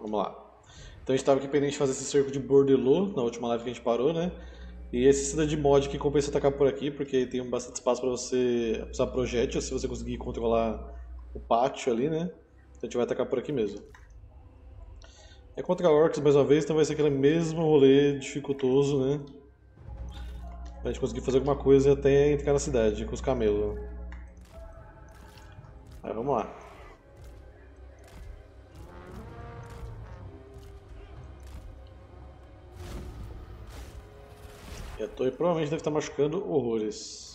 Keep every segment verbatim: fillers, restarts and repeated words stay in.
Vamos lá. Então a gente estava aqui pendente de fazer esse cerco de Bordelot, na última live que a gente parou, né? E esse cidade mod que compensa atacar por aqui, porque tem bastante espaço para você usar projétil, se você conseguir controlar o pátio ali, né? Então a gente vai atacar por aqui mesmo. É contra orcs mais uma vez, então vai ser aquele mesmo rolê dificultoso, né? Pra gente conseguir fazer alguma coisa até entrar na cidade com os camelos. Aí vamos lá. E a torre provavelmente deve estar machucando horrores.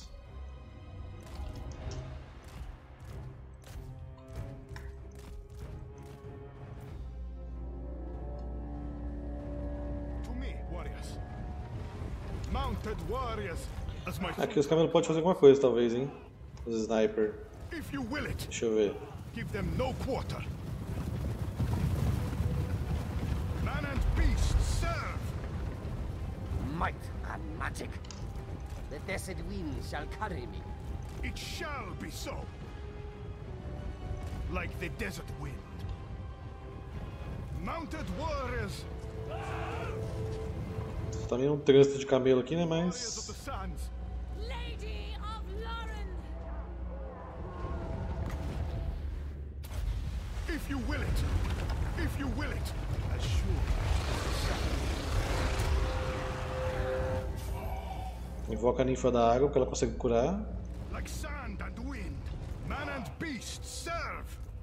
Aqui os camelos podem fazer alguma coisa, talvez, hein? Os sniper. Deixa eu ver. Might and magic. The desert wind shall carry me. It shall be so. Like the desert wind. Mounted warriors. Tá meio um trânsito de camelo aqui, né? Mas Lady of Lauren. If you will it. If you will it. As sure as the sun. Invoca a ninfa da água, porque ela consegue curar. Like sand and wind, man and beast serve.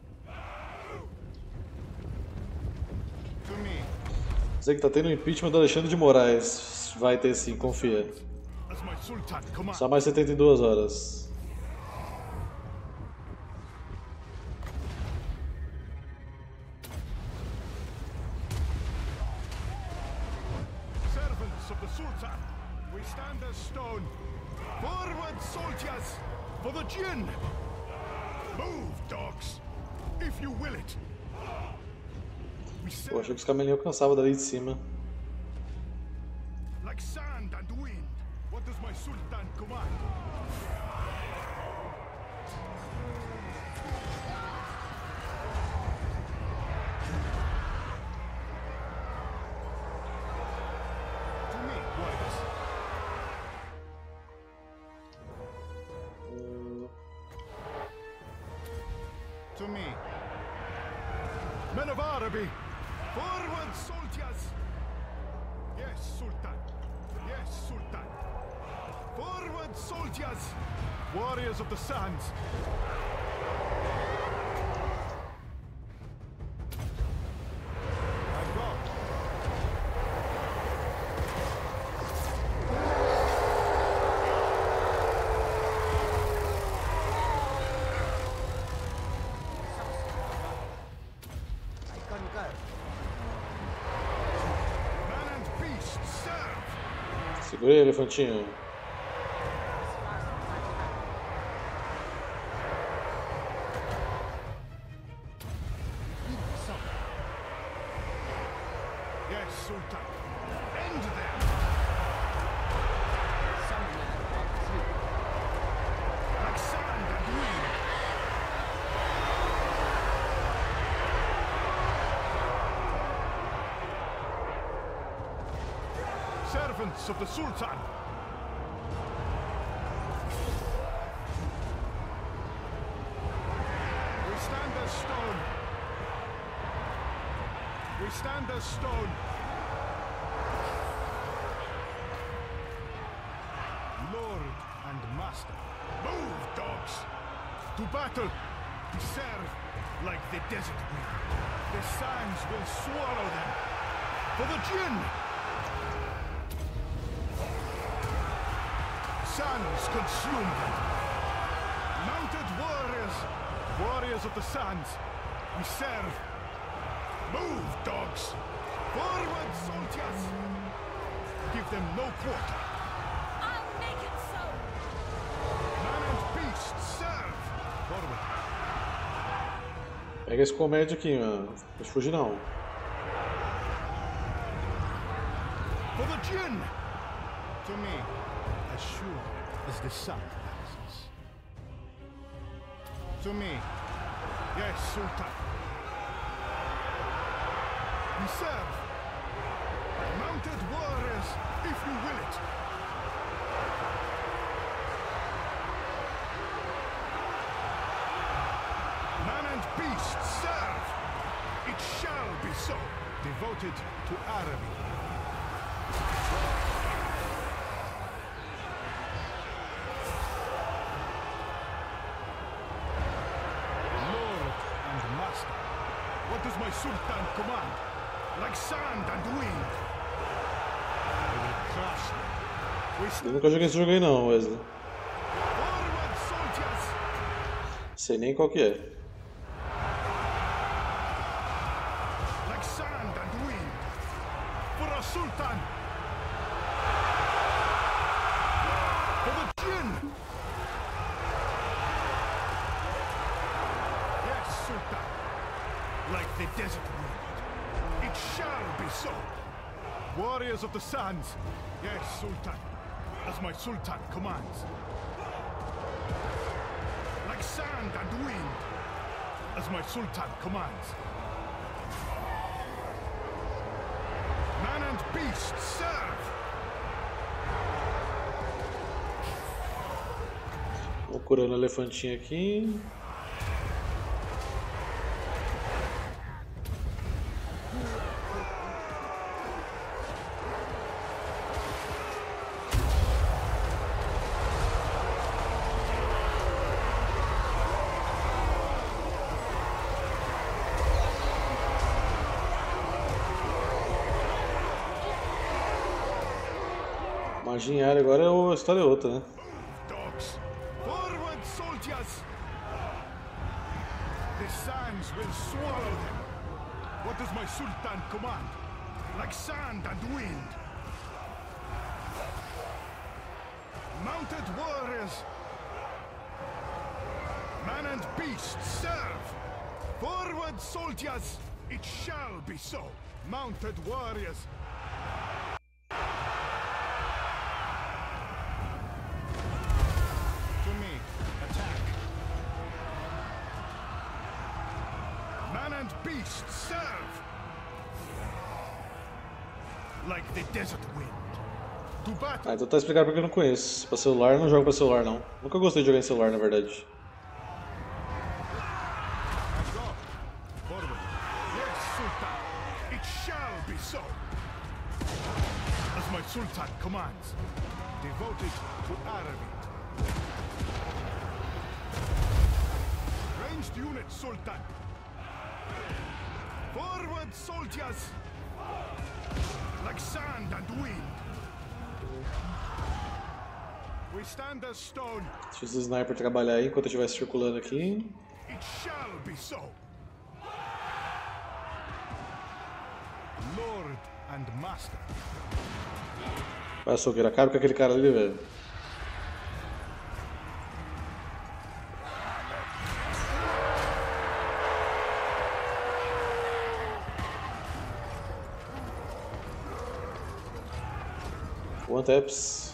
To me. Sei que tá tendo impeachment do Alexandre de Moraes. Vai ter sim, confia. As my sultan commands. Só mais setenta e duas horas. Servants of the sultan, we stand as stone. Forward, soldiers, for the Jinn. Move, dogs, if you will it. We Pô, achei serve que os camelinhos alcançavam dali de cima. like sand and wind. What does my sultan command? To me, warriors. To me. Men of Araby, forward, soldiers! Yes, Sultan. Yes, Sultan. Forward, soldiers! Warriors of the sands. I go. I concur. Man and beast serve! Segura aí, elefantinho. Yes, Sultan. End them! Like sand and wind. Servants of the Sultan. We stand as stone. We stand as stone. Lord and master. Move, dogs! To battle! To serve like the desert wind. The sands will swallow them. For the Jinn! Sands consume them. Mounted warriors! Warriors of the sands! We serve. Move, dogs! Forward, soldiers! Give them no quarter. I'll make it so. Man and beast serve! Forward. Pega esse comédio aqui, mano. Deixa eu fugir não. For the Jinn! To me, as sure as the sun rises. To me, yes, Sultan. We serve. Mounted warriors, if you will it. Man and beast, serve. It shall be so. Devoted to Araby. Lord and master, what does my Sultan command? Like sand and wind. I will crush them. We Eu stand nunca joguei esse jogo aí não, Wesley. forward, soldiers. Sei nem qual que é. Like sand and wind. For our Sultan. For the Jinn. Yes, Sultan. Like the desert wind. It shall be so. Warriors of the sands. Yes, Sultan. As my Sultan commands. Like sand and wind. As my Sultan commands. Man and beast, serve! Vou curando o elefantinho aqui. Magia em área agora é o- a história é outra, né? Dogs, forward, soldiers! The sands will swallow them. What does my Sultan command? Like sand and wind. Mounted warriors. Man and beast, serve! Forward, soldiers! It shall be so. Mounted warriors. To me, attack. Man and beast, serve! Like the desert wind. To battle. Ah, então tá explicado porque eu não conheço. Pra celular eu não jogo pra celular não. Nunca gostei de jogar em celular, na verdade. And go. Forward. Yes, Sultan. It shall be so. As my Sultan commands. Devoted to Araby. Ranged unit, Sultan. Forward, soldiers. Like sand and wind. We stand as stone. Deixa esse sniper trabalhar aí enquanto eu estiver circulando aqui. It shall be so. Lord and master. Vai, açougueiro, acaba com aquele cara ali, velho. One taps.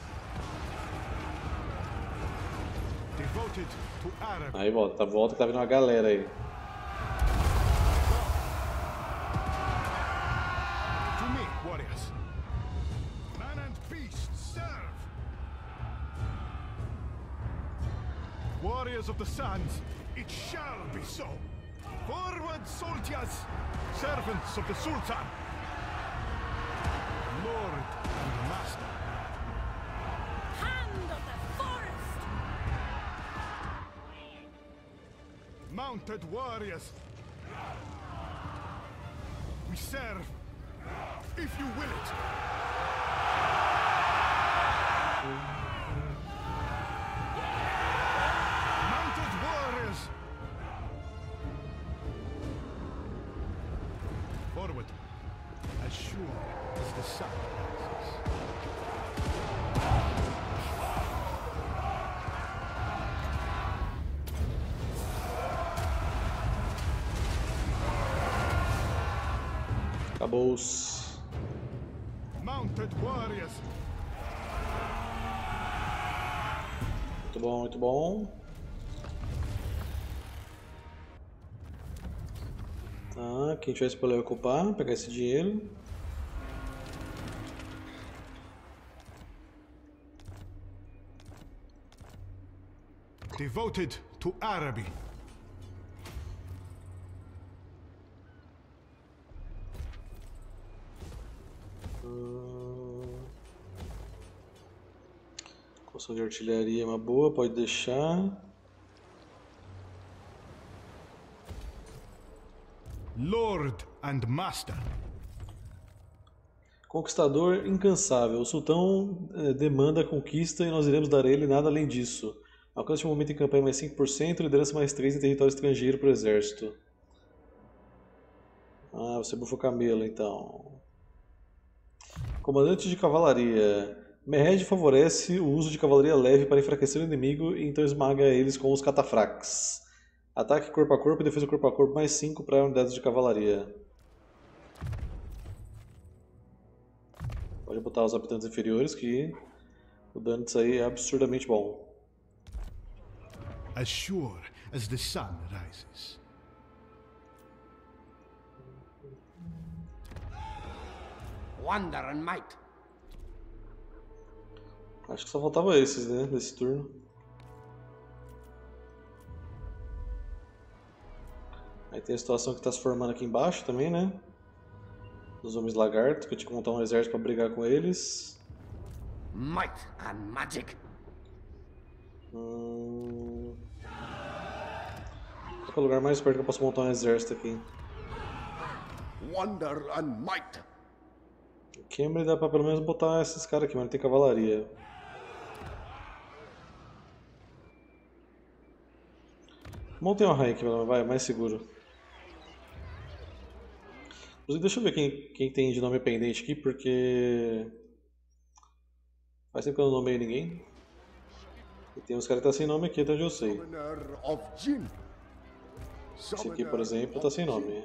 Devoted to Araby. Aí volta, tá volta que tá vindo uma galera aí. To me, warriors. Man and beast, serve. Warriors of the sands, it shall be so. Forward, soldiers, servants of the Sultan. Lord and master. Hand of the forest! Mounted warriors. We serve, if you will it. Mounted warriors. Forward, as sure as the sun rises. Acabou-os. Mounted warriors. Muito bom, muito bom. Tá, quem tiver spoiler vai ocupar, pegar esse dinheiro. Devoted to Araby. Hum... Construção de artilharia é uma boa, pode deixar. Lord and Master. Conquistador incansável. O sultão eh, demanda a conquista e nós iremos dar a ele nada além disso. Alcance de momento em campanha mais cinco por cento, liderança mais três em território estrangeiro para o exército. Ah, você bufa camelo então. Comandante de cavalaria. Mehed favorece o uso de cavalaria leve para enfraquecer o inimigo e então esmaga eles com os catafraques. Ataque corpo a corpo e defesa corpo a corpo mais cinco para unidades de cavalaria. Pode botar os habitantes inferiores que o dano disso aí é absurdamente bom. As sure as the sun rises. Wonder and might. Acho que só faltava esses, né, nesse turno. Aí tem a situação que está se formando aqui embaixo também, né? Dos homens lagartos, que eu tinha que montar um exército para brigar com eles. Might and magic. Hum... Qual é o lugar mais perto que eu posso montar um exército aqui? Wonder and might. Cambridge dá pra pelo menos botar esses caras aqui, mas não tem cavalaria. Montem uma raia aqui, vai, mais seguro. Inclusive, deixa eu ver quem, quem tem de nome pendente aqui, porque... Faz tempo que eu não nomeei ninguém. E tem uns caras que tá sem nome aqui, até onde eu sei. Esse aqui, por exemplo, tá sem nome.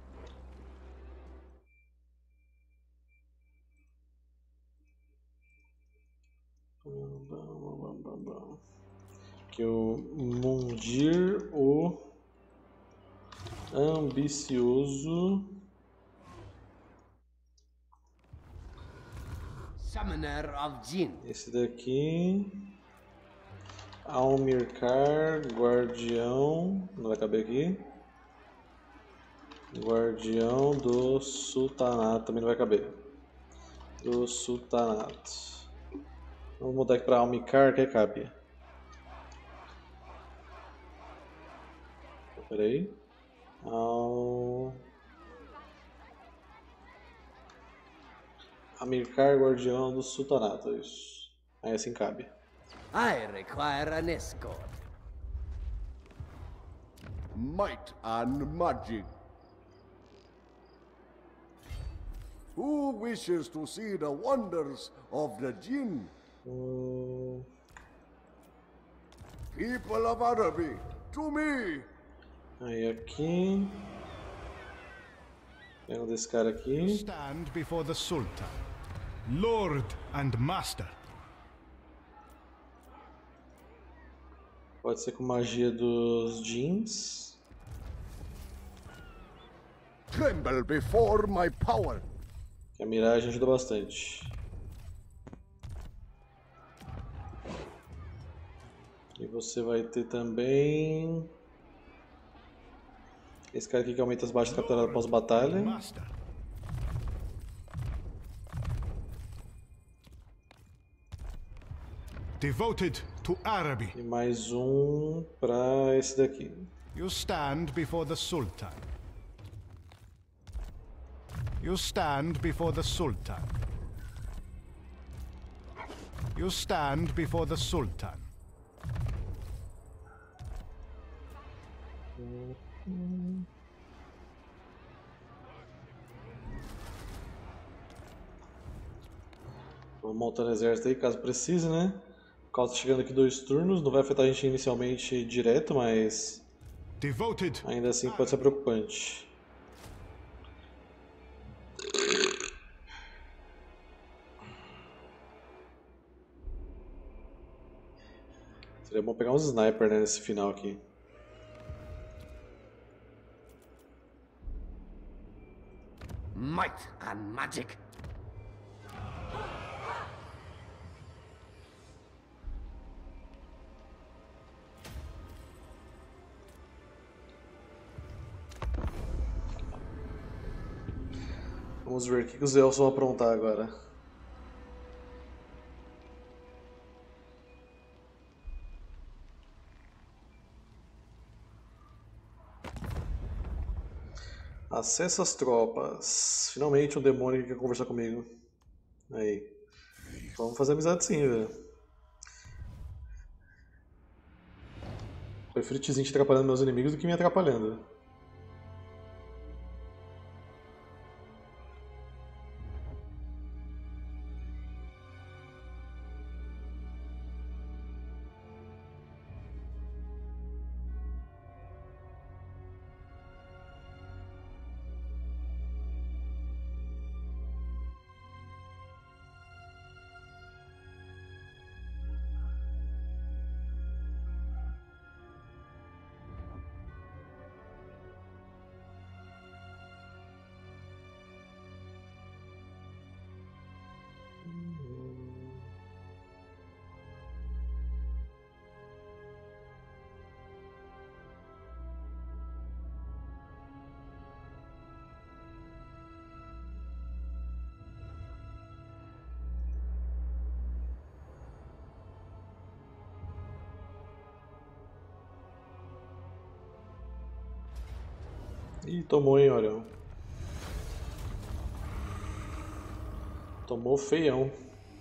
Aqui o Mundir, o ambicioso. Summoner of Jinn. Esse daqui. Almircar, guardião. Não vai caber aqui. Guardião do Sultanato. Também não vai caber. Do Sultanato. Vamos mudar aqui para Almircar, que cabe. Espera aí. Al... Almircar, guardião do Sultanato. Isso. Aí assim cabe. I require an escort. Might and magic. Who wishes to see the wonders of the Jinn? Hum... People of Araby, to me! Aí aqui. Pega um desse cara aqui. Stand before the Sultan, Lord and Master. Pode ser com magia dos jeans. Tremble before my power. Que a miragem ajuda bastante. E você vai ter também esse cara aqui que aumenta as baixas capturadas após batalha. Master. Devoted to Araby. E mais um pra esse daqui. You stand before the Sultan. You stand before the Sultan. You stand before the Sultan. Vou montando exército aí caso precise, né? O caos tá chegando aqui dois turnos, não vai afetar a gente inicialmente direto, mas Devoted. ainda assim pode ser preocupante. Seria bom pegar uns sniper, né, nesse final aqui. might and magic. Vamos ver o que os elfos vão aprontar agora. Acessa as tropas. Finalmente um demônio que quer conversar comigo. Aí. Vamos fazer amizade sim, velho. Prefiro Tizin te atrapalhando meus inimigos do que me atrapalhando. Ih, tomou, hein, Orion. Tomou feião.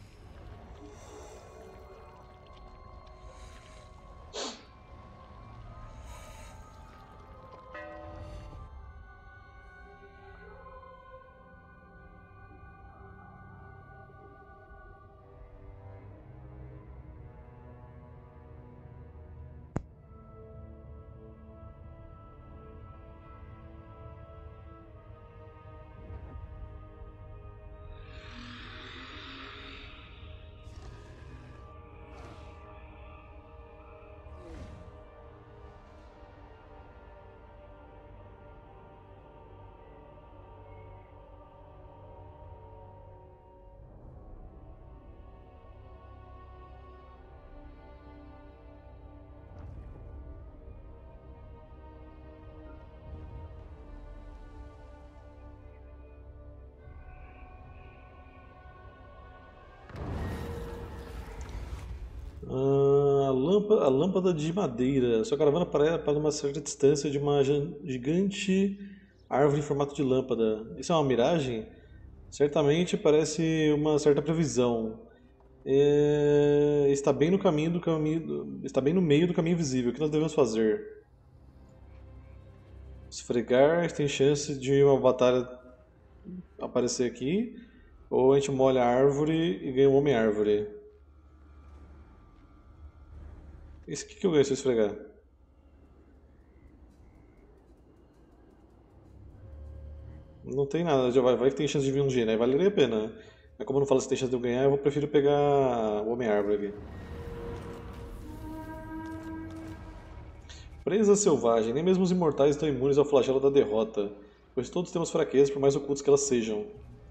Ah, a lâmpada, a lâmpada de madeira. Sua caravana para para uma certa distância de uma jan- gigante árvore em formato de lâmpada. Isso é uma miragem? Certamente parece uma certa previsão. É, está bem no caminho do caminho, do- está bem no meio do caminho visível. O que nós devemos fazer? Esfregar, tem chance de uma batalha aparecer aqui, ou a gente molha a árvore e ganha um homem-árvore. Isso que que eu ganho se eu esfregar? Não tem nada, já vai, vai que tem chance de vir um gênio, aí valeria a pena, né? Mas como não fala se tem chance de eu ganhar, eu vou prefiro pegar o Homem-Árvore aqui. Presa selvagem, nem mesmo os imortais estão imunes ao flagelo da derrota, pois todos temos fraquezas por mais ocultos que elas sejam.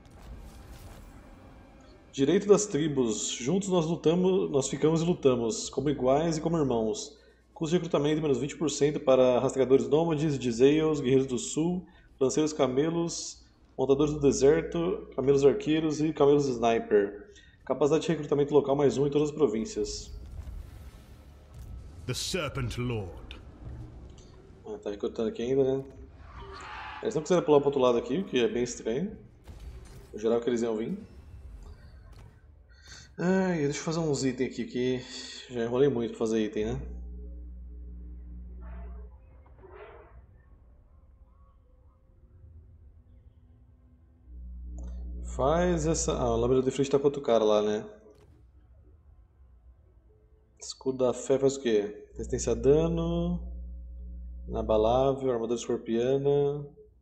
Direito das tribos, juntos nós lutamos, nós ficamos e lutamos, como iguais e como irmãos. Custo de recrutamento menos vinte por cento para rastreadores nômades, Dizeios, guerreiros do sul, lanceiros camelos, montadores do deserto, camelos arqueiros e camelos sniper. Capacidade de recrutamento local mais um em todas as províncias. The Serpent Lord. Ah, tá recrutando aqui ainda, né? Eles não quiseram pular pro outro lado aqui, o que é bem estranho. Eu jurava que eles iam vir. Ai, deixa eu fazer uns itens aqui que já enrolei muito pra fazer item, né? Faz essa. Ah, a lâmina de frente tá com outro cara lá, né? Escudo da fé faz o quê? Resistência a dano. Inabalável, armadura escorpiana.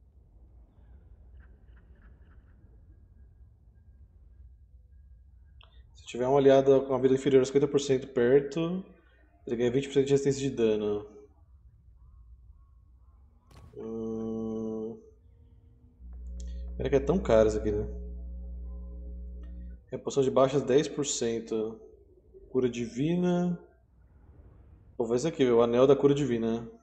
Se tiver um aliado com uma vida inferior a cinquenta por cento perto, ele ganha vinte por cento de resistência de dano. Hum... Pena que é tão caro isso aqui, né? Reposição de baixas dez por cento. Cura divina. Vou ver isso aqui, o anel da cura divina. Né?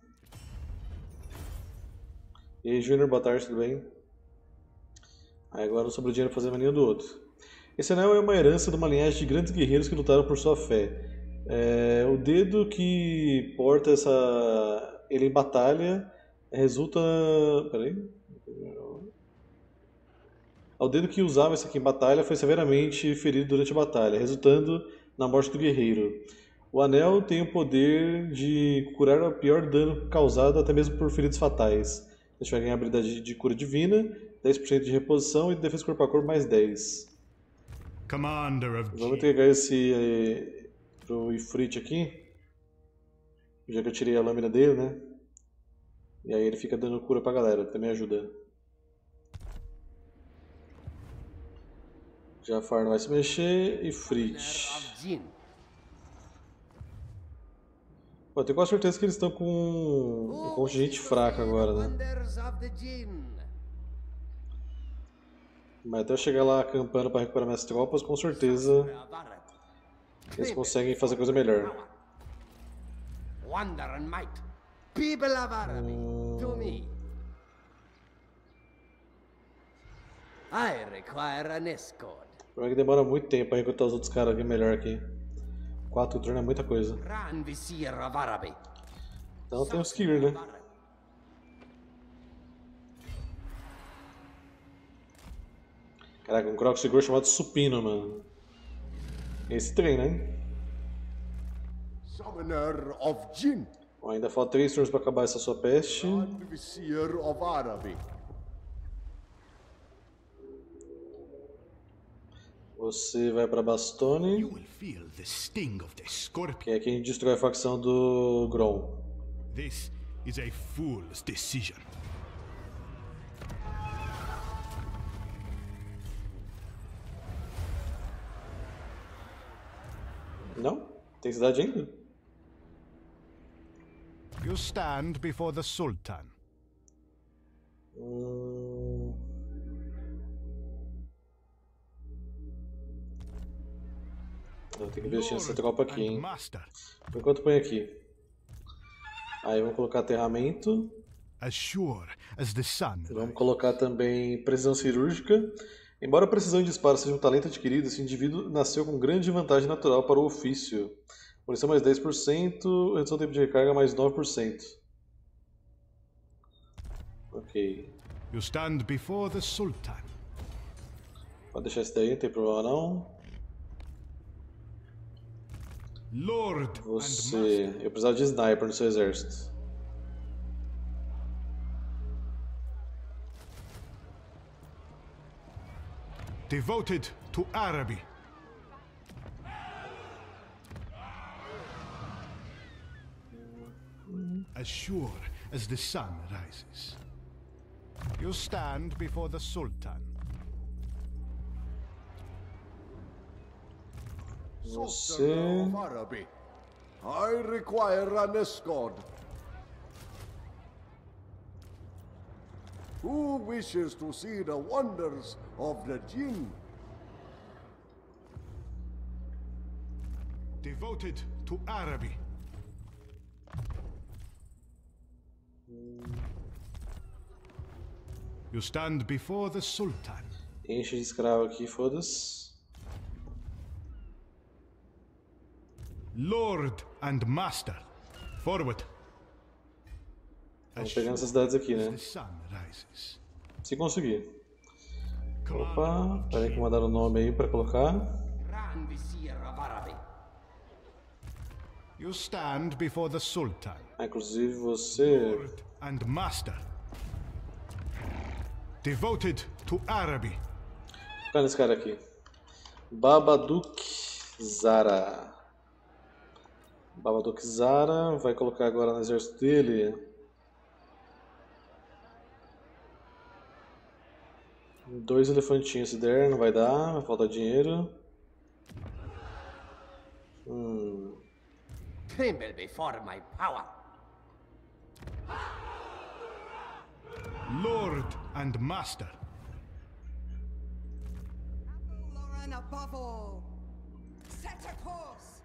E aí, Júnior, boa tarde, tudo bem? Aí agora sobrou dinheiro pra fazer a mania do outro. Esse anel é uma herança de uma linhagem de grandes guerreiros que lutaram por sua fé. É, o dedo que porta essa ele em batalha resulta... Peraí. O dedo que usava esse aqui em batalha foi severamente ferido durante a batalha, resultando na morte do guerreiro. O anel tem o poder de curar o pior dano causado até mesmo por feridas fatais. A gente vai ganhar a habilidade de cura divina, dez por cento de reposição e defesa corpo a corpo mais dez. Commander of Vamos pegar esse eh, pro Ifrit aqui. Já que eu tirei a lâmina dele, né? E aí ele fica dando cura pra galera, também ajuda. Jafar não vai se mexer, Ifrit. Pô, eu tenho quase certeza que eles estão com um contingente fraco agora, né? Mas até eu chegar lá acampando para recuperar minhas tropas, com certeza eles conseguem fazer coisa melhor. Hum... I require an escort. O problema é que demora muito tempo para recrutar os outros caras aqui melhor aqui. Quatro turnos é muita coisa. Então tem os Kir, né? Caraca, um Croc seguro chamado Supino, mano. Esse treina, hein? Summoner of Jinn. Bom, ainda falta três turnos para acabar essa sua peste. Grand Vizier of Araby. Você vai para Bastone. You will feel the sting of the scorpion. Que é quem destrói a facção do Grom. This is a fool's decision. Não? Tem cidade ainda? You stand before the Sultan. Hum... Eu tenho que investir nessa tropa aqui, hein? Por enquanto põe aqui. Aí vamos colocar aterramento. As sure as the sun. Vamos colocar também precisão cirúrgica. Embora a precisão de disparo seja um talento adquirido, esse indivíduo nasceu com grande vantagem natural para o ofício. Munição mais dez por cento, redução do tempo de recarga mais nove por cento. Ok. You stand before the Sultan. Pode deixar isso daí, não tem problema não. Lord Você... Eu precisava de sniper no seu exército. Devoted to Araby. As sure as the sun rises. You stand before the Sultan. Você... of Araby. I require an escort. Who wishes to see the wonders of the Jinn? Devoted to Araby. You stand before the Sultan. Enche de escravo aqui, foda-se. Lord and Master. Forward. Vamos pegando essas cidades aqui, né? The sun rises. Se conseguir. Opa, peraí que mandaram o nome aí pra colocar. Grand Vizier of Araby. You stand before the Sultan. Ah, inclusive você... Lord and Master. Devoted to Araby. Olha esse cara aqui. Babadook Zara. Babadook Zara vai colocar agora no exército dele dois elefantinhos se der, não vai dar, vai faltar dinheiro. Hum. Tremble before my power. Lord and Master. divine above all. Set a course.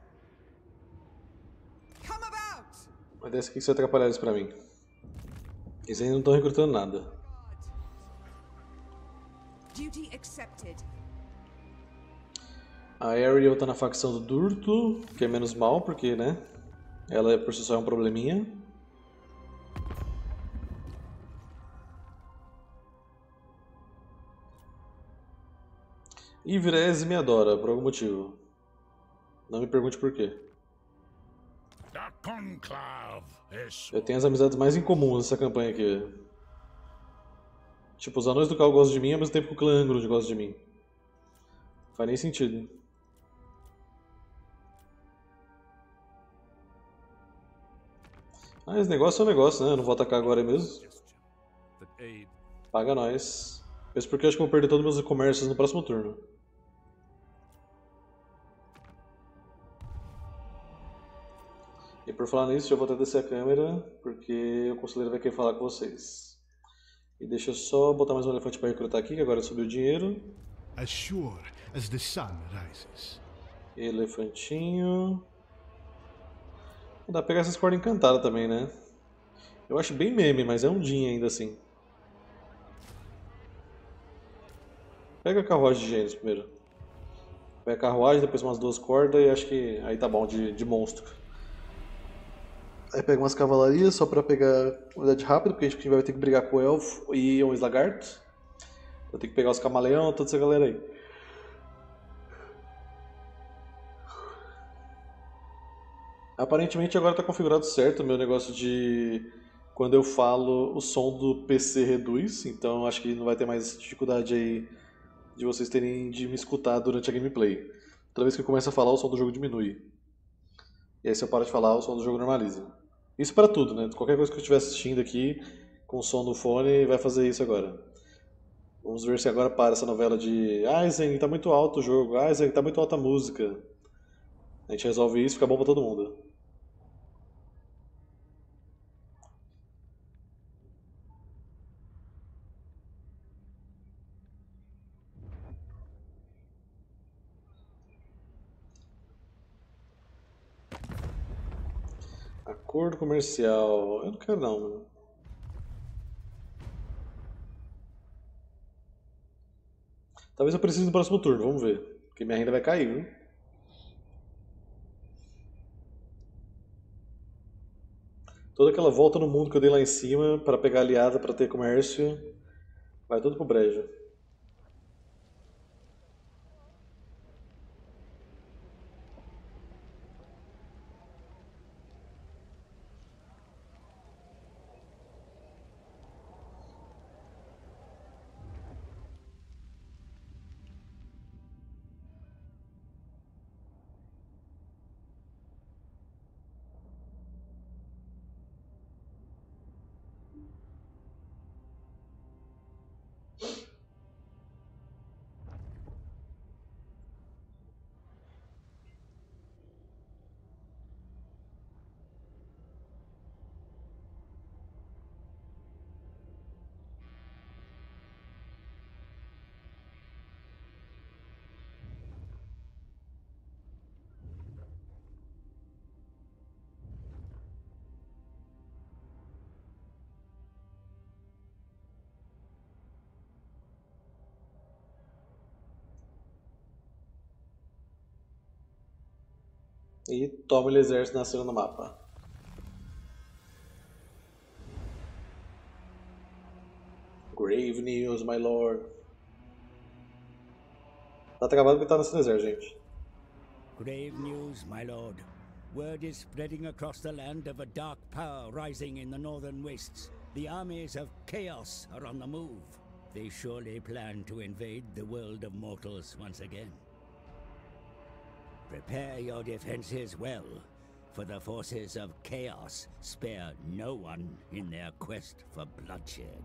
Come about. Mas desse aqui que você vai atrapalhar isso pra mim. Eles ainda não estão recrutando nada. Duty accepted. A Ariel tá na facção do Durto, que é menos mal, porque, né? Ela por si só é um probleminha. E Virese me adora, por algum motivo. Não me pergunte por quê. Eu tenho as amizades mais incomuns nessa campanha aqui. Tipo, os anões do Cal gostam de mim, ao mesmo tempo que o clã Angrund gosta de mim. Não faz nem sentido. Ah, esse negócio é um negócio, né? Eu não vou atacar agora mesmo. Paga nós. Mesmo porque eu acho que eu vou perder todos os meus comércios no próximo turno. E por falar nisso, já vou até descer a câmera, porque o conselheiro vai querer falar com vocês. E deixa eu só botar mais um elefante para recrutar aqui, que agora subiu o dinheiro. As sure as the sun rises. Elefantinho. Dá pra pegar essas cordas encantadas também, né? Eu acho bem meme, mas é um din ainda assim. Pega a carruagem de gênios primeiro. Pega a carruagem, depois umas duas cordas e acho que aí tá bom, de, de monstro. Aí pega umas cavalarias só pra pegar unidade rápida, porque a gente vai ter que brigar com o elfo e uns lagartos. Eu tenho que pegar os camaleão, toda essa galera aí. Aparentemente agora está configurado certo o meu negócio de quando eu falo o som do P C reduz, então acho que não vai ter mais dificuldade aí de vocês terem de me escutar durante a gameplay. Toda vez que eu começo a falar, o som do jogo diminui. E aí se eu paro de falar, o som do jogo normaliza. Isso para tudo, né? Qualquer coisa que eu estiver assistindo aqui com o som do fone vai fazer isso agora. Vamos ver se agora para essa novela de Aizen, tá muito alto o jogo, Aizen, tá muito alta a música. A gente resolve isso e fica bom pra todo mundo. Acordo comercial. Eu não quero não, mano. Talvez eu precise no próximo turno, vamos ver. Porque minha renda vai cair, viu? Toda aquela volta no mundo que eu dei lá em cima para pegar aliada, para ter comércio, vai tudo pro brejo. E toma o exército nascendo no mapa. Grave news, my lord. Tá travado porque tá nascendo exército, gente. Grave news, my lord. Word is spreading across the land of a dark power rising in the northern wastes. The armies of chaos are on the move. They surely plan to invade the world of mortals once again. Prepare your defenses well, for the forces of chaos spare no one in their quest for bloodshed.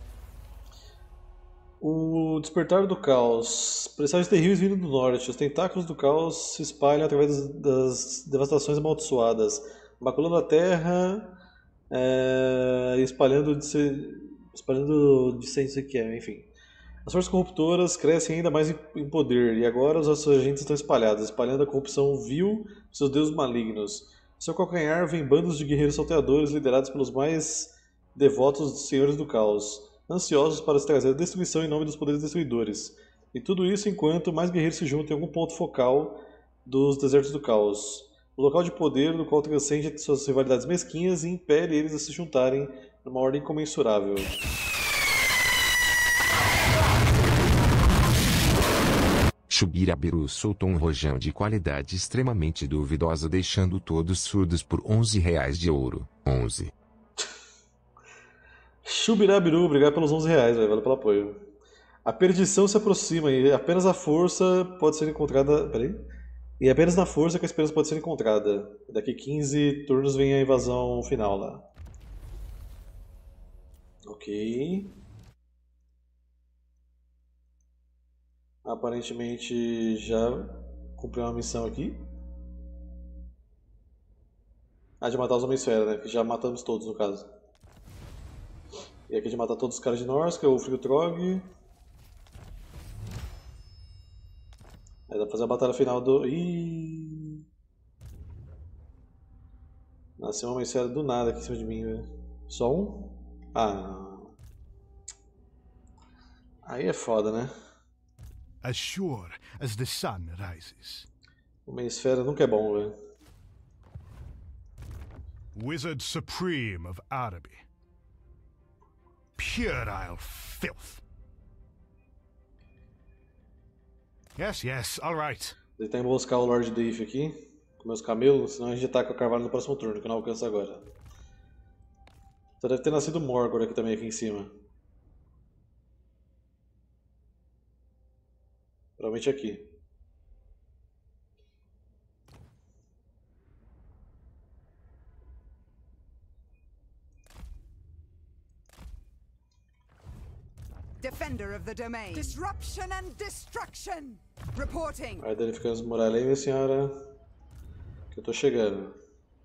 O despertar do caos. Presságios terríveis vindo do norte. Os tentáculos do caos se espalham através das, das devastações amaldiçoadas, maculando a terra é, e espalhando de ser, espalhando de sem sei o que é, enfim. As forças corruptoras crescem ainda mais em poder, e agora os nossos agentes estão espalhados, espalhando a corrupção vil de seus deuses malignos. Ao seu calcanhar vem bandos de guerreiros salteadores liderados pelos mais devotos dos senhores do caos, ansiosos para trazer a destruição em nome dos poderes destruidores. E tudo isso enquanto mais guerreiros se juntam em algum ponto focal dos desertos do caos. O local de poder no qual transcende suas rivalidades mesquinhas e impele eles a se juntarem numa ordem incomensurável. Shubirabiru soltou um rojão de qualidade extremamente duvidosa, deixando todos surdos por onze reais de ouro. onze. Shubirabiru, obrigado pelos onze reais, véio, valeu pelo apoio. A perdição se aproxima e apenas a força pode ser encontrada... Peraí. E é apenas na força que a esperança pode ser encontrada. Daqui quinze turnos vem a invasão final lá. Ok. Aparentemente já cumpriu uma missão aqui. Ah, de matar os Homem-Esfera, né? Que já matamos todos no caso. E aqui de matar todos os caras de Norse, que é o Frio Trog. Aí dá pra fazer a batalha final do... Ih! Nasceu uma Homem-Esfera do nada aqui em cima de mim, velho. Só um? Ah. Aí é foda, né? As sure as the sun rises. Homem-Esfera nunca é bom, velho. Wizard Supreme of Araby. Puerile filth. Yes, yes, all right. Vou tentar emboscar o Lord Dave aqui com meus camelos, senão a gente ataca o Carvalho no próximo turno, que eu não alcanço agora. Só deve ter nascido Morgor aqui também, aqui em cima. Provavelmente aqui. Defender of the domain. Disruption and destruction. Reporting. Vai danificando as muralhas aí, minha senhora. Que eu tô chegando.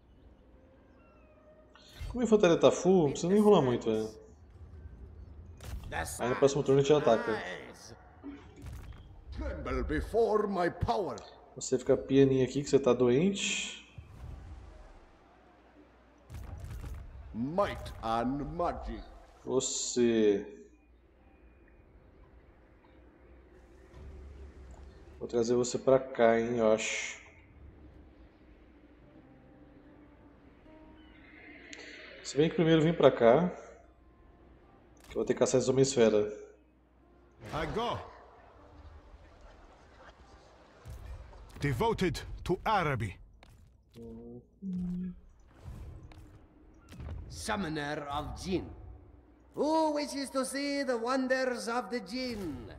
Como a infantaria tá full, não precisa nem enrolar muito, velho. Aí no próximo turno a gente ataca. Tremble before my power. Você fica pianinho aqui que você tá doente. Might and magic. Você... Vou trazer você pra cá, hein, eu acho. Se bem que primeiro vem pra cá. Que eu vou ter que caçar esse Homem-Esfera. I go. Devoted to Araby. Summoner of Jinn. Who wishes to see the wonders of the Jinn?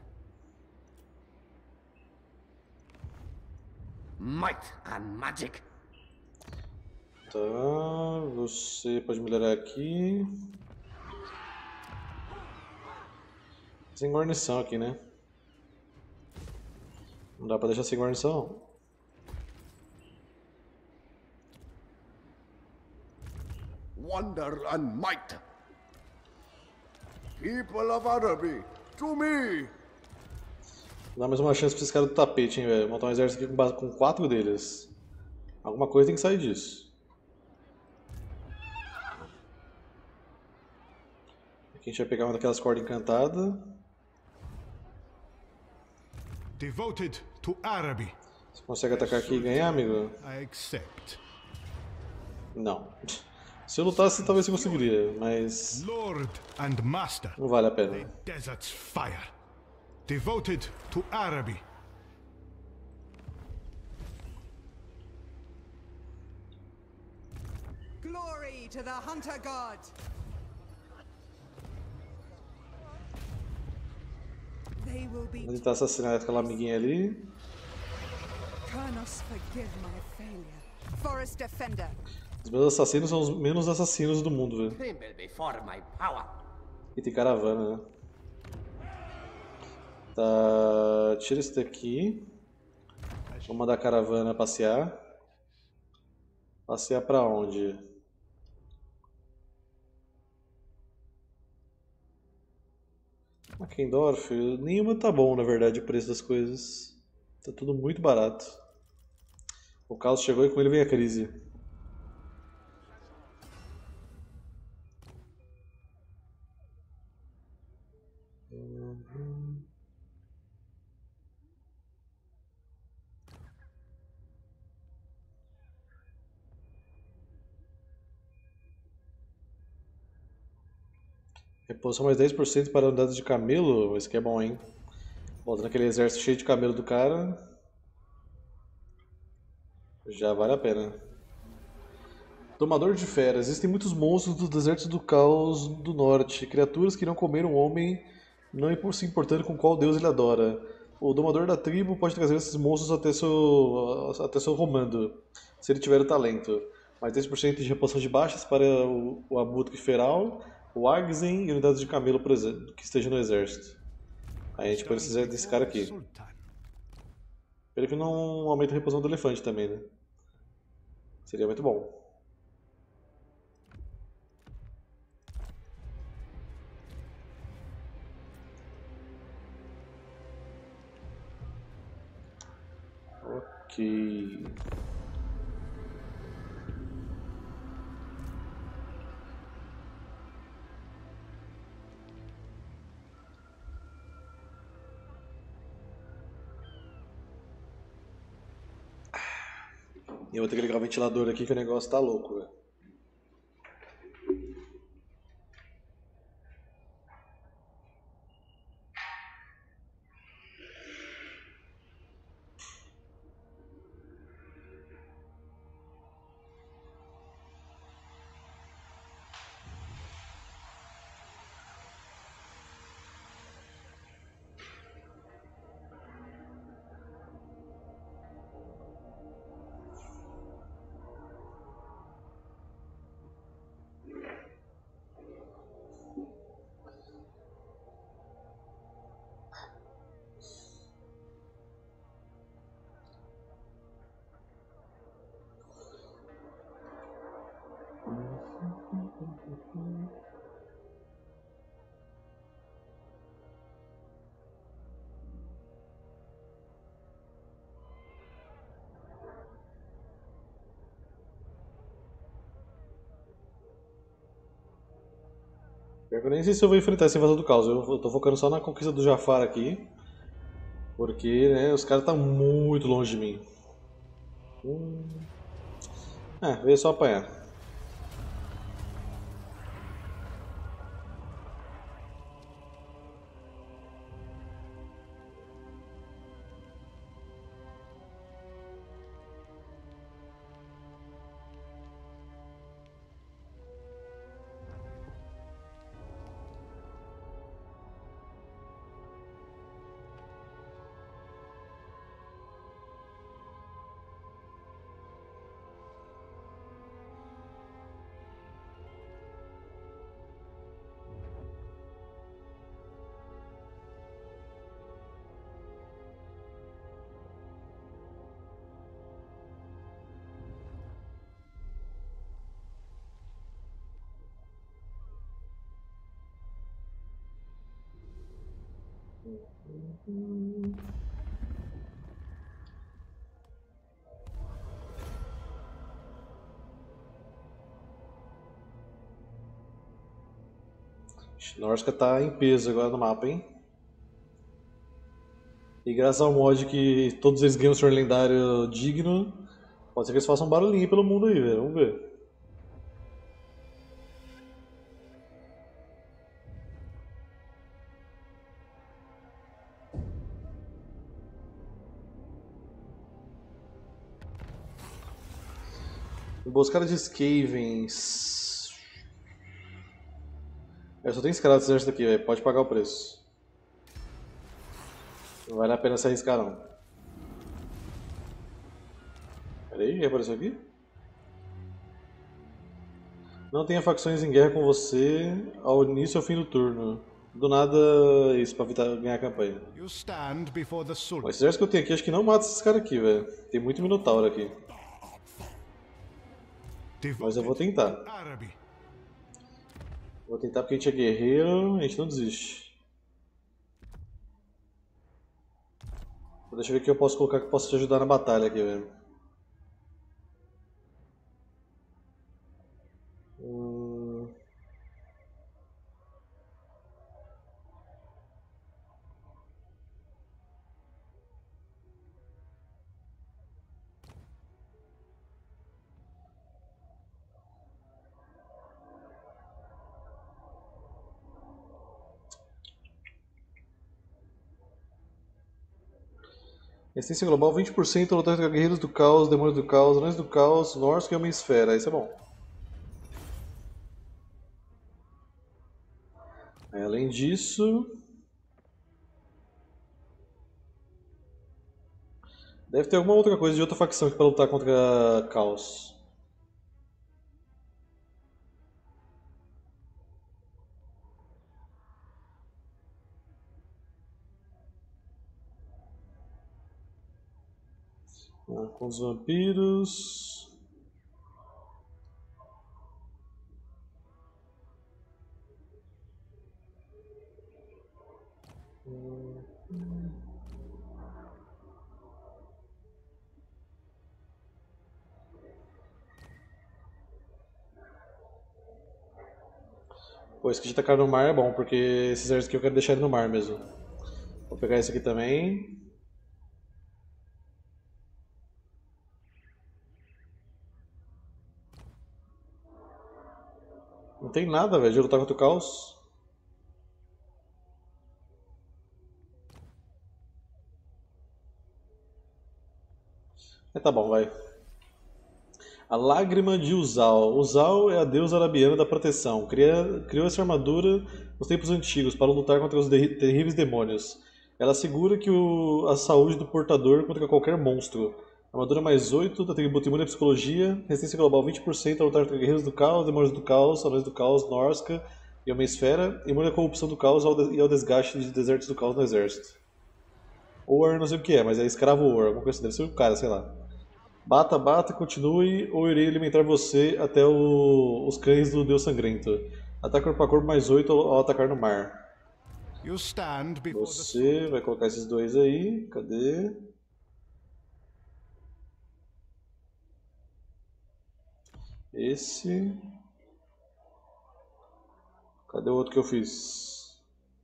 Might and magic. Tá, você pode melhorar aqui. Sem guarnição aqui, né? Não dá pra deixar sem guarnição. Wonder and might. People of Araby, to me. Dá mais uma chance pra esses caras do tapete, hein, velho. Montar um exército aqui com, base, com quatro deles. Alguma coisa tem que sair disso. Aqui a gente vai pegar uma daquelas cordas encantadas. Devoted to Araby. Você consegue atacar aqui e ganhar, amigo? I accept. Não. Se eu lutasse, talvez eu conseguiria, mas... Lord and Master. Não vale a pena. The desert's fire. Devoted to Araby. Glory to the Hunter God. They will be. Vou tentar assassinar aquela amiguinha ali. Kurnos, forgive my failure. Forest Defender. Os meus assassinos são os menos assassinos do mundo, velho. Tremble before my power. E tem caravana, né? Tá... Tira esse daqui. Vou mandar a caravana passear. Passear pra onde? Mackendorf, nenhuma tá bom, na verdade, o preço das coisas. Tá tudo muito barato. O caos chegou e com ele vem a crise. Uhum. Reposição mais dez por cento para unidades de camelo, esse aqui é bom, hein? Botando aquele exército cheio de camelo do cara, já vale a pena. Domador de feras. Existem muitos monstros dos desertos do caos do norte, criaturas que não comeram um homem, não se importando com qual deus ele adora. O domador da tribo pode trazer esses monstros até seu, até seu comando, se ele tiver o talento. Mais dez por cento de reposição de baixas para o, o abutre feral, o Agzen e unidades de camelo, por exemplo, que estejam no exército. Aí a gente precisa desse cara aqui. Pena que não aumenta a reposição do elefante também, né? Seria muito bom. Ok. E eu vou ter que ligar o ventilador aqui que o negócio tá louco, velho. Eu nem sei se eu vou enfrentar esse invasor do caos, eu tô focando só na conquista do Jafar aqui. Porque, né, os caras estão muito longe de mim. Hum... É, veio só apanhar. Norska tá em peso agora no mapa, hein? E graças ao mod que todos eles ganham um senhor lendário digno, pode ser que eles façam um barulhinho pelo mundo aí, velho. Vamos ver. Emboscada de Skavens. Eu só tenho escalado esse exército aqui, velho. Pode pagar o preço. Não vale a pena se arriscar, não. Pera aí, o que apareceu aqui? Não tenha facções em guerra com você ao início ou fim do turno. Do nada, isso pra evitar ganhar a campanha. You stand before the Sultan. Mas esse exército que eu tenho aqui, acho que não mata esses caras aqui, velho. Tem muito Minotauro aqui. Mas eu vou tentar. Vou tentar porque a gente é guerreiro, a gente não desiste. Deixa eu ver o que eu posso colocar que possa te ajudar na batalha aqui, velho. Hum... Essência global vinte por cento, lutar contra guerreiros do caos, demônios do caos, anões do caos, Norsca e uma esfera. Isso é bom. Além disso... deve ter alguma outra coisa de outra facção aqui para lutar contra caos. Ah, com os vampiros. Hum. Pô, esse que de tacar no mar é bom, porque esses exércitos aqui eu quero deixar ele no mar mesmo. Vou pegar esse aqui também. Não tem nada, velho, de lutar contra o caos. É, tá bom, vai. A Lágrima de Uzal. Uzal é a deusa arabiana da proteção. Cria, criou essa armadura nos tempos antigos para lutar contra os terríveis demônios. Ela assegura que o, a saúde do portador contra qualquer monstro. Armadura mais oito, atributo imune à psicologia, resistência global vinte por cento a lutar contra guerreiros do caos, demônios do caos, anões do caos, Norsca e uma esfera, imune à corrupção do caos e ao desgaste de desertos do caos no exército. Or, não sei o que é, mas é escravo Or, alguma coisa assim, deve ser um cara, sei lá. Bata, bata, continue, ou irei alimentar você até o, os cães do Deus Sangrento. Ataque corpo a corpo mais oito ao, ao atacar no mar. Você vai colocar esses dois aí, cadê? Esse. Cadê o outro que eu fiz?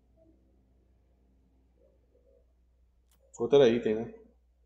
O outro era item, né?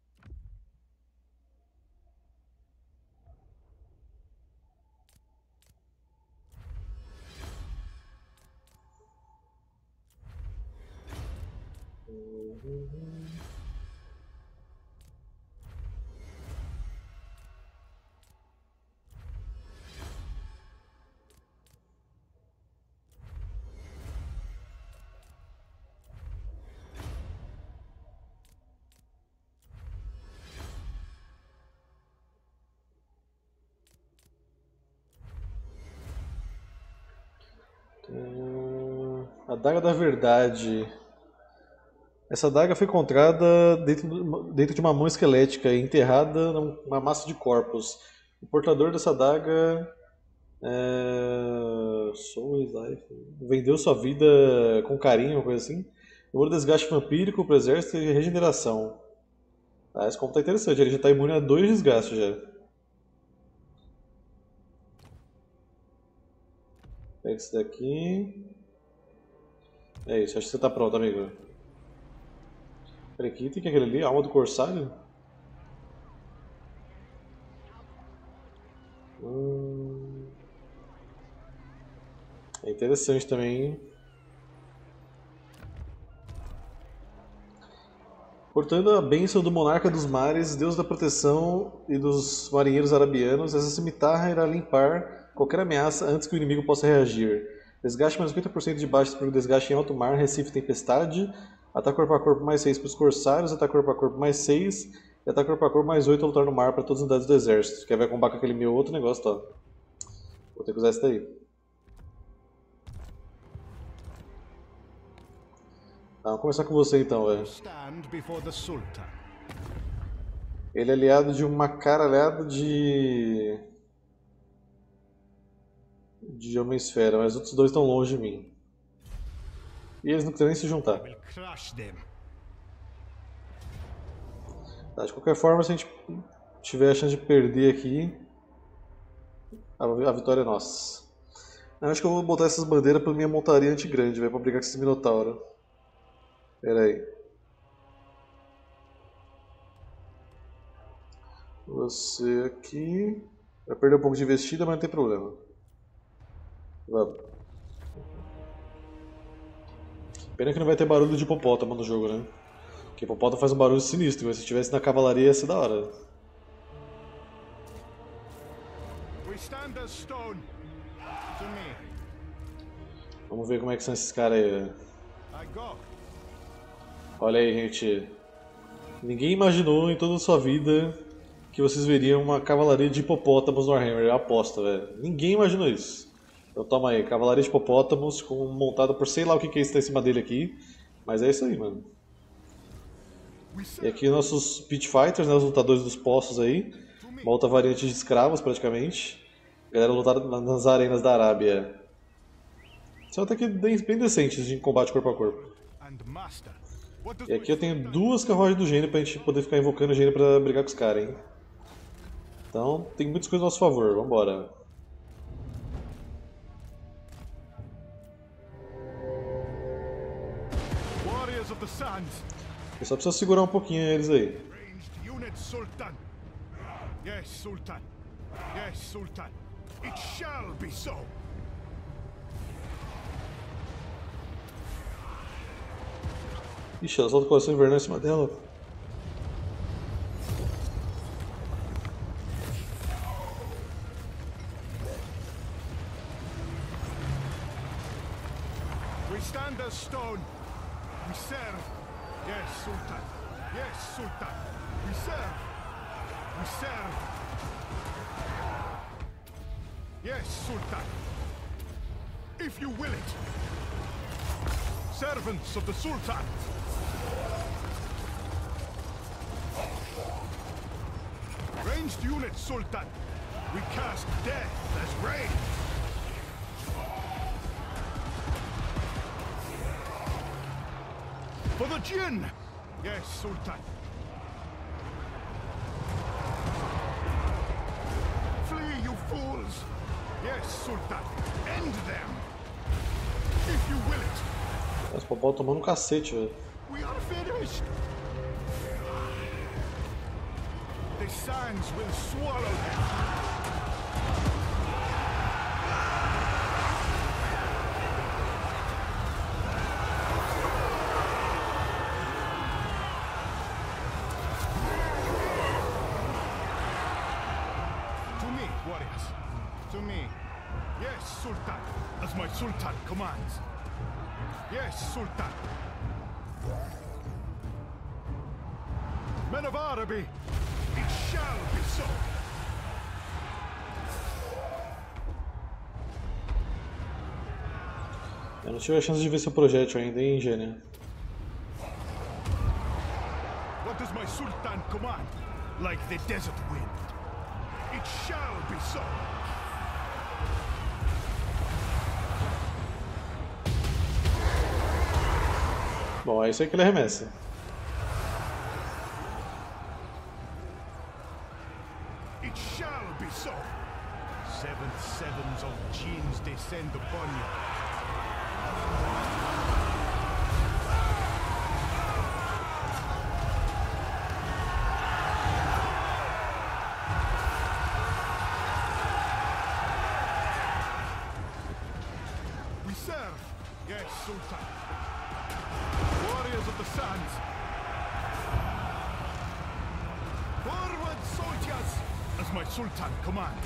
A Daga da Verdade. Essa adaga foi encontrada dentro, dentro de uma mão esquelética e enterrada numa massa de corpos. O portador dessa adaga é... vendeu sua vida com carinho, uma coisa assim. Demora desgaste vampírico para o exército e regeneração. Ah, esse combo tá interessante, ele já está imune a dois desgastes já. Pega esse daqui. É isso, acho que você tá pronto, amigo. Peraí, que item que é aquele ali? Alma do Corsário? Hum... É interessante também, hein? Portando a bênção do Monarca dos Mares, Deus da proteção e dos marinheiros arabianos, essa cimitarra irá limpar qualquer ameaça antes que o inimigo possa reagir. Desgaste mais cinquenta por cento de baixas por desgaste em alto mar, Recife Tempestade. Ataque corpo a corpo mais seis para os corsários, ataque corpo a corpo mais seis e ataque corpo a corpo mais oito ao lutar no mar para todas as unidades do exército. Que vai combar com aquele meu outro negócio, tá? Vou ter que usar esse daí. Tá, vamos começar com você então, velho. Ele é aliado de uma caralhada de... de Homem-Esfera, mas os outros dois estão longe de mim. E eles não querem nem se juntar. Tá, de qualquer forma, se a gente tiver a chance de perder aqui, a, a vitória é nossa. Eu acho que eu vou botar essas bandeiras pra minha montaria antigrande, velho, pra brigar com esses minotauros. Pera aí. Você aqui... Vai perder um pouco de investida, mas não tem problema. Vamos. Pena que não vai ter barulho de hipopótamo no jogo, né? Porque hipopótamo faz um barulho sinistro, mas se tivesse na cavalaria ia ser da hora. Vamos ver como é que são esses caras aí. Olha aí, gente. Ninguém imaginou em toda a sua vida que vocês veriam uma cavalaria de hipopótamos no Warhammer. Eu aposto, velho. Ninguém imaginou isso. Então toma aí, cavalaria de hipopótamos com, montada por sei lá o que, que é isso que tá em cima dele aqui. Mas é isso aí, mano. E aqui nossos pit fighters, né, os lutadores dos poços aí. Uma outra variante de escravos, praticamente. Galera lutada nas arenas da Arábia. São até que bem decentes de combate corpo a corpo. E aqui eu tenho duas carruagens do gênio pra gente poder ficar invocando o gênio pra brigar com os caras, hein. Então tem muitas coisas a nosso favor, vambora. Eu só preciso segurar um pouquinho eles aí. Yes, Sultan. Yes, Sultan. It shall be so. Ixi, ela solta o coração invernal em cima dela. We stand as stone. We serve. Yes, Sultan. Yes, Sultan. We serve. We serve. Yes, Sultan. If you will it. Servants of the Sultan. Ranged unit, Sultan. We cast death as rain. For the Jinn! Yes, Sultan. Flee, you fools! Yes, Sultan. End them! If you will it. Esse popó tomando um cacete, velho. We are finished! The sands will swallow them! To me. Yes, Sultan. As my Sultan commands. Yes, Sultan. Men of Araby, it shall be so. Eu não tive a chance de ver seu projétil ainda, hein, Gênio? What does my Sultan command? Like the desert wind. It shall be so. Bom, é isso aí que ele arremessa. It shall be so. Seven sevens of Jinns descend upon you. We serve. Yes, Sultan. Warriors of the sands. Forward, soldiers, as my Sultan commands.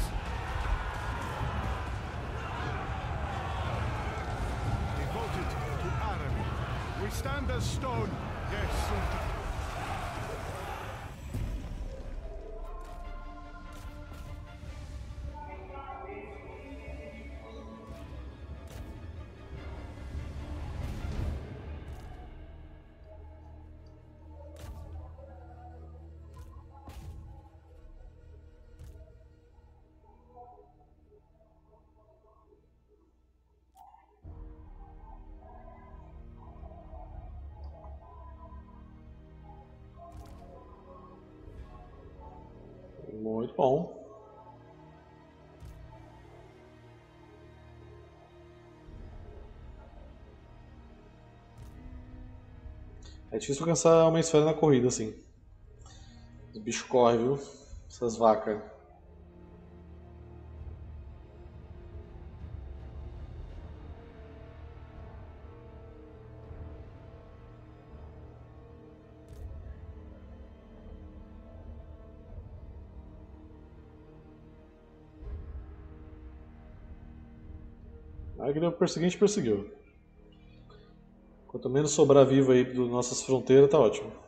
Devoted to Araby. We stand as stone. Yes, Sultan. Muito bom. É difícil alcançar uma esfera na corrida, assim. Os bichos correm, viu? Essas vacas. Na hora que deu pra perseguir, a gente perseguiu. Quanto menos sobrar vivo aí das nossas fronteiras, tá ótimo.